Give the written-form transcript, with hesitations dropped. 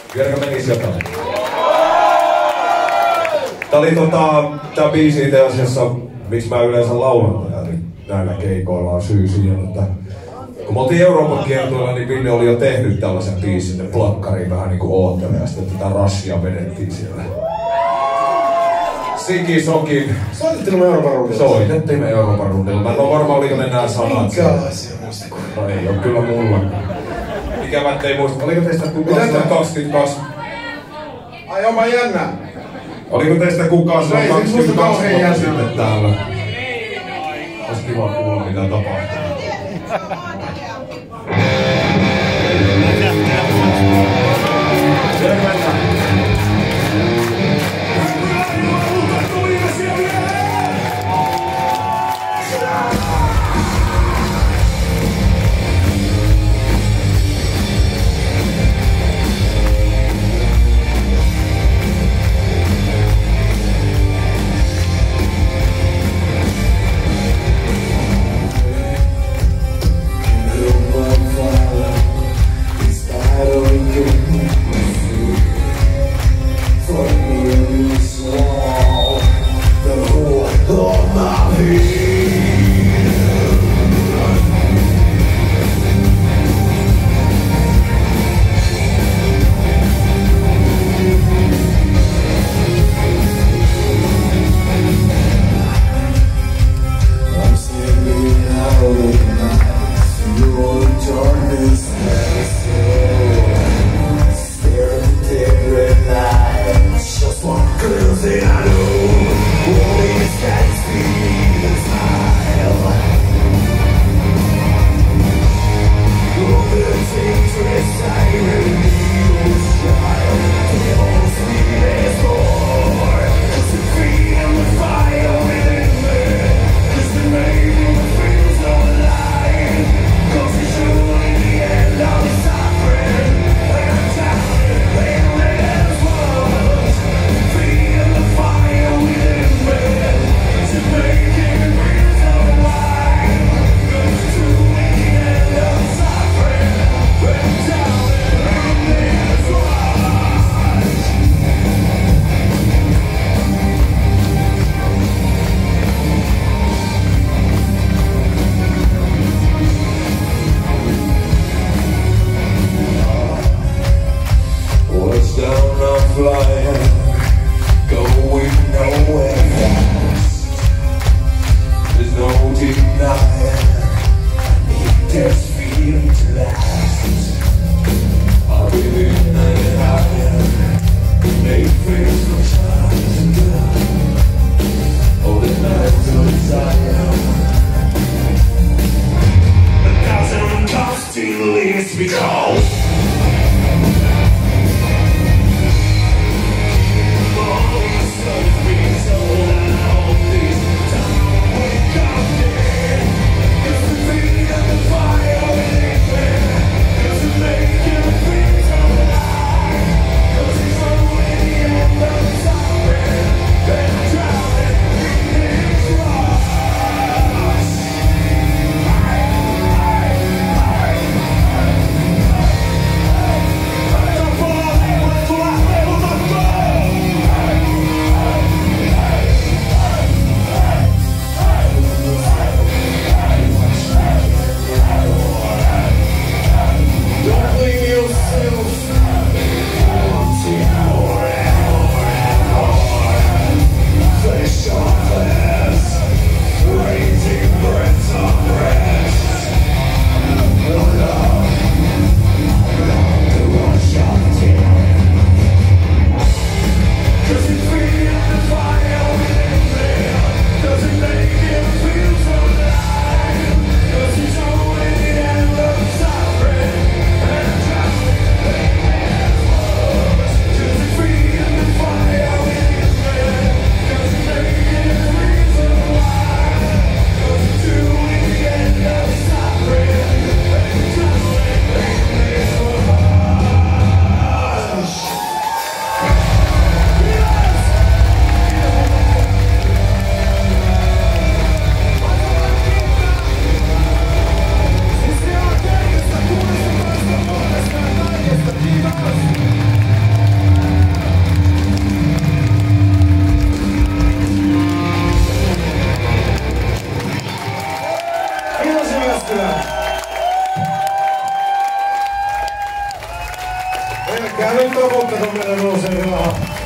Vieläkö menisi jotain? Tää oli tää biisi itse asiassa, miksi mä yleensä laulan näillä keikoilla on syy siihen, että kun me oltiin Euroopan kiertueella, niin Ville oli jo tehnyt tällaisen biisin sinne plakkariin vähän niinku oottele ja sitten tätä Rushia vedettiin siellä. Siki Sokin. Soitettiin me Euroopan rundilla? Soitettiin me Euroopan rundilla. Mä en oo varmaan oliko ne nää sanat. Minkälaisia muistikuvia? No ei oo kyllä mulla. Ikävä ettei muista. Oliko teistä kukaan 22? Ai oma jännä. Oliko teistä kukaan no, 22 vuotta sitten täällä? Ois kiva kuulla mitä tapahtuu. Käy nyt tokuutta, kun meillä nousee rahaa.